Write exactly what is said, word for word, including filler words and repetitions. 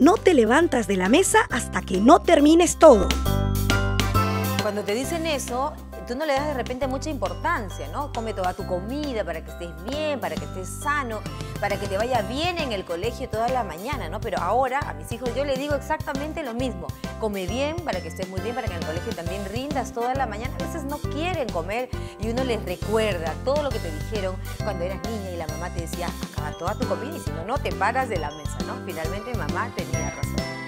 no te levantas de la mesa hasta que no termines todo. Cuando te dicen eso, tú no le das de repente mucha importancia, ¿no? Come toda tu comida para que estés bien, para que estés sano, para que te vaya bien en el colegio toda la mañana, ¿no? Pero ahora a mis hijos yo les digo exactamente lo mismo. Come bien para que estés muy bien, para que en el colegio también rindas toda la mañana. A veces no quieren comer y uno les recuerda todo lo que te dijeron cuando eras niña y la mamá te decía, acaba toda tu comida y si no, no te paras de la mesa, ¿no? Finalmente mamá tenía razón.